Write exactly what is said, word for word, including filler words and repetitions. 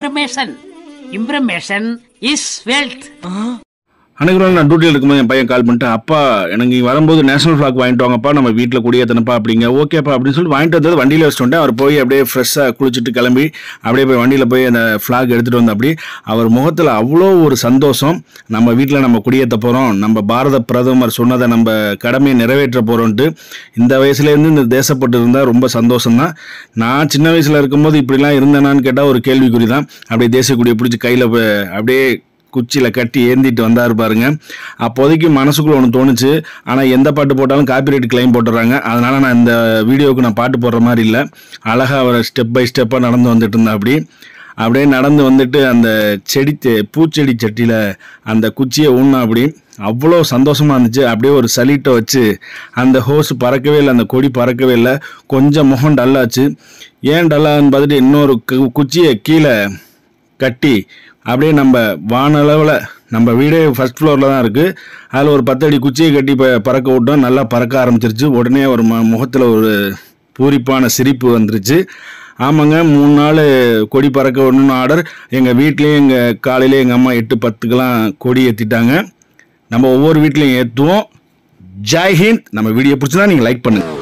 information. Information is wealth. அன்றைக்கு நான் டியூட்டியில் இருக்கும்போது என் பையன் கால் பண்ணிட்டு, அப்பா எனக்கு வரும்போது நேஷனல் ஃப்ளாக் வாங்கிட்டு வாங்கப்பா, நம்ம வீட்டில் குடியேற்றனப்பா அப்படிங்க. ஓகேப்பா அப்படின்னு சொல்லிட்டு வாங்கிட்டு வந்தது வண்டியில் வச்சுட்டு வந்தேன். அவர் போய் அப்படியே ஃப்ரெஷ்ஷாக குளிச்சுட்டு கிளம்பி அப்படியே போய் வண்டியில் போய் அந்த ஃப்ளாக் எடுத்துகிட்டு வந்து அப்படி அவர் முகத்தில் அவ்வளோ ஒரு சந்தோஷம். நம்ம வீட்டில் நம்ம குடியேற்ற போகிறோம், நம்ம பாரத பிரதமர் சொன்னதை நம்ம கடமையை நிறைவேற்ற போகிறோன்ட்டு இந்த வயசுலேருந்து இந்த தேசப்பட்டு இருந்தால் ரொம்ப சந்தோஷம்தான். நான் சின்ன வயசில் இருக்கும்போது இப்படிலாம் இருந்தேனான்னு கேட்டால் ஒரு கேள்விக்குறி தான். அப்படியே தேசிய கொடியை பிடிச்சி கையில் அப்படியே குச்சியில் கட்டி ஏந்திட்டு வந்தார் பாருங்க. அப்போதைக்கு மனசுக்குள்ள ஒன்று தோணுச்சு. ஆனால் எந்த பாட்டு போட்டாலும் காப்பிரைட் கிளைம் போட்டுறாங்க. அதனால் நான் இந்த வீடியோவுக்கு நான் பாட்டு போடுற மாதிரி இல்லை. அழகாக அவரை ஸ்டெப் பை ஸ்டெப்பாக நடந்து வந்துட்டு இருந்தேன். அப்படி அப்படியே நடந்து வந்துட்டு அந்த செடி பூச்செடி சட்டியில் அந்த குச்சியை ஊன்னா அப்படி அவ்வளோ சந்தோஷமாக இருந்துச்சு. அப்படியே ஒரு சலிட்டை வச்சு அந்த ஹோஸ் பறக்கவே இல்லை, அந்த கொடி பறக்கவே இல்லை. கொஞ்சம் முகம் டல்லாச்சு. ஏன் டல்லான்னு பார்த்துட்டு இன்னொரு குச்சியை கீழே கட்டி அப்படியே நம்ம வானளவில் நம்ம வீடே ஃபஸ்ட் ஃப்ளோரில் தான் இருக்குது. அதில் ஒரு பத்தடி குச்சியை கட்டி இப்போ பறக்க விட்டோம். நல்லா பறக்க ஆரம்பிச்சிருச்சு. உடனே ஒரு ம முகத்தில் ஒரு பூரிப்பான சிரிப்பு வந்துருச்சு. ஆமாங்க, மூணு நாள் கொடி பறக்க விடணும்னு ஆர்டர். எங்கள் வீட்லேயும் எங்கள் காலையிலே எங்கள் அம்மா எட்டு பத்துக்கெலாம் கொடி ஏற்றிட்டாங்க. நம்ம ஒவ்வொரு வீட்லேயும் ஏற்றுவோம். ஜெய் ஹிந்த். நம்ம வீடியோ பிடிச்சதா நீங்கள் லைக் பண்ணுங்கள்.